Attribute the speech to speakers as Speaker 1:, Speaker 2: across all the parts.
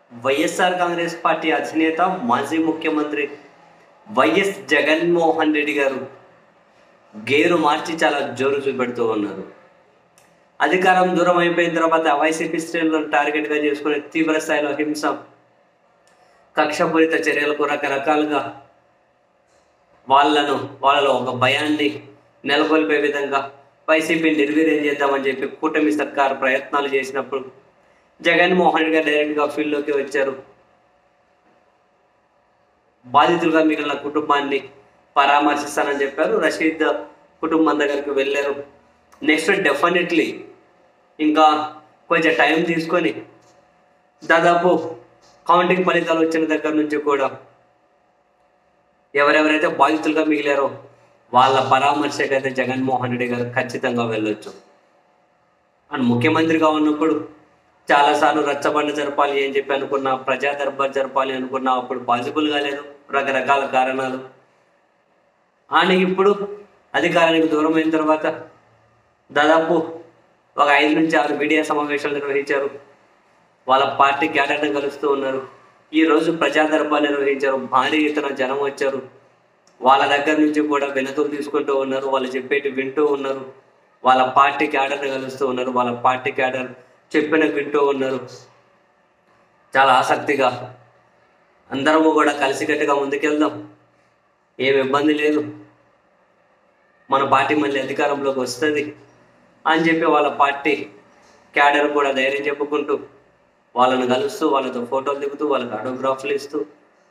Speaker 1: YSR Congress party అధినేత మాజీ ముఖ్యమంత్రి వైఎస్ జగన్మోహన్ రెడ్డి గారు గేరు మార్చి చాలా జోరు చూపెడుతూ ఉన్నారు. అధికారం దూరం అయిపోయిన తర్వాత వైసీపీ శ్రేణులను టార్గెట్గా చేసుకునే తీవ్ర స్థాయిలో హింస, కక్షపూరిత చర్యలకు రకరకాలుగా వాళ్ళలో ఒక భయాన్ని నెలకొల్పే విధంగా వైసీపీ నిర్వీర్యం చేద్దామని చెప్పి కూటమి సర్కారు ప్రయత్నాలు చేసినప్పుడు జగన్మోహన్ రెడ్డి గారు డైరెక్ట్గా ఫీల్డ్లోకి వచ్చారు. బాధితులుగా మిగిలిన కుటుంబాన్ని పరామర్శిస్తానని చెప్పారు. రషీద్ కుటుంబం దగ్గరికి వెళ్ళారు. నెక్స్ట్ డెఫినెట్లీ ఇంకా కొంచెం టైం తీసుకొని దాదాపు కౌంటింగ్ ఫలితాలు వచ్చిన దగ్గర నుంచి కూడా ఎవరెవరైతే బాధితులుగా మిగిలారో వాళ్ళ పరామర్శకైతే జగన్మోహన్ రెడ్డి గారు ఖచ్చితంగా వెళ్ళొచ్చు. అండ్ ముఖ్యమంత్రిగా ఉన్నప్పుడు చాలాసార్లు రచ్చబండ జరపాలి అని చెప్పి అనుకున్నా, ప్రజా దర్బార్ జరపాలి అనుకున్నా, అప్పుడు పాసిబుల్ కాలేదు, రకరకాల కారణాలు. ఆయన ఇప్పుడు అధికారానికి దూరం అయిన తర్వాత దాదాపు ఒక 5 నుంచి 6 మీడియా సమావేశాలు నిర్వహించారు. వాళ్ళ పార్టీ క్యాడర్ని కలుస్తూ ఉన్నారు. ఈరోజు ప్రజా దర్బార్ నిర్వహించారు. భారీ ఎత్తున జనం వచ్చారు. వాళ్ళ దగ్గర నుంచి కూడా వినతులు తీసుకుంటూ ఉన్నారు. వాళ్ళు చెప్పేటి వింటూ ఉన్నారు. వాళ్ళ పార్టీ క్యాడర్ని కలుస్తూ ఉన్నారు. వాళ్ళ పార్టీ క్యాడర్ చెప్పిన వింటూ ఉన్నారు. చాలా ఆసక్తిగా అందరము కూడా కలిసికట్టుగా ముందుకెళ్దాం, ఏం ఇబ్బంది లేదు, మన పార్టీ మళ్ళీ అధికారంలోకి వస్తుంది అని చెప్పి వాళ్ళ పార్టీ క్యాడర్ కూడా ధైర్యం చెప్పుకుంటూ వాళ్ళను కలుస్తూ, వాళ్ళతో ఫోటోలు దిగుతూ, వాళ్ళకి ఆటోగ్రాఫ్లు ఇస్తూ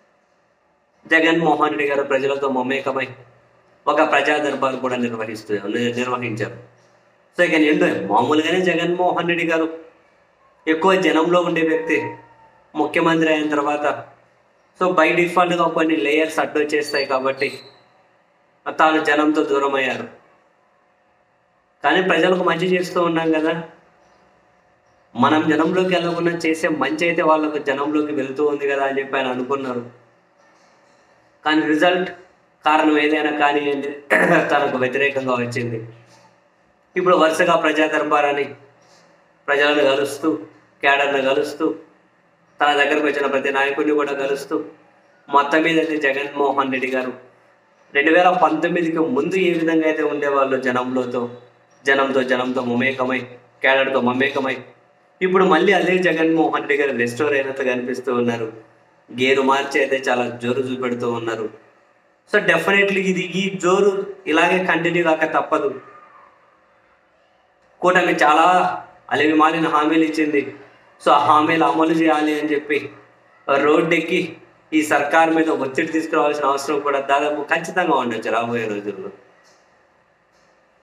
Speaker 1: జగన్మోహన్ రెడ్డి గారు ప్రజలతో మమేకమై ఒక ప్రజా దర్బార్ కూడా నిర్వహించారు. సో ఇక ఏంటో మామూలుగానే జగన్మోహన్ రెడ్డి గారు ఎక్కువ జనంలో ఉండే వ్యక్తి. ముఖ్యమంత్రి అయిన తర్వాత సో బై డిఫాల్ట్గా కొన్ని లేయర్స్ అడ్డు వచ్చేస్తాయి కాబట్టి తాను జనంతో దూరం అయ్యారు. కానీ ప్రజలకు మంచి చేస్తూ ఉన్నాం కదా, మనం జనంలోకి వెళ్ళకుండా చేసే మంచి అయితే వాళ్ళకు జనంలోకి వెళ్తూ ఉంది కదా అని చెప్పి ఆయన అనుకున్నారు. కానీ రిజల్ట్ కారణం ఏదైనా కానీ తనకు వ్యతిరేకంగా వచ్చింది. ఇప్పుడు వరుసగా ప్రజా దర్బార్ అని ప్రజలను కలుస్తూ, క్యాడర్ను కలుస్తూ, తన దగ్గరకు వచ్చిన ప్రతి నాయకుడిని కూడా కలుస్తూ మొత్తం మీద అయితే జగన్మోహన్ రెడ్డి గారు 2019కి ముందు ఏ విధంగా అయితే ఉండేవాళ్ళు జనంతో మమేకమై, క్యాడర్తో మమేకమై, ఇప్పుడు మళ్ళీ అదే జగన్మోహన్ రెడ్డి గారు రెస్టోర్ అయినట్టు కనిపిస్తూ ఉన్నారు. గేరు మార్చి అయితే చాలా జోరు చూపెడుతూ ఉన్నారు. సో డెఫినెట్లీ ఈ జోరు ఇలాగే కంటిన్యూ కాక తప్పదు. కూటమి చాలా అలివి మాలిన హామీలు ఇచ్చింది. సో ఆ హామీలు అమలు చేయాలి అని చెప్పి రోడ్డెక్కి ఈ సర్కార్ మీద ఒత్తిడి తీసుకురావాల్సిన అవసరం కూడా దాదాపు ఖచ్చితంగా ఉండొచ్చు రాబోయే రోజుల్లో.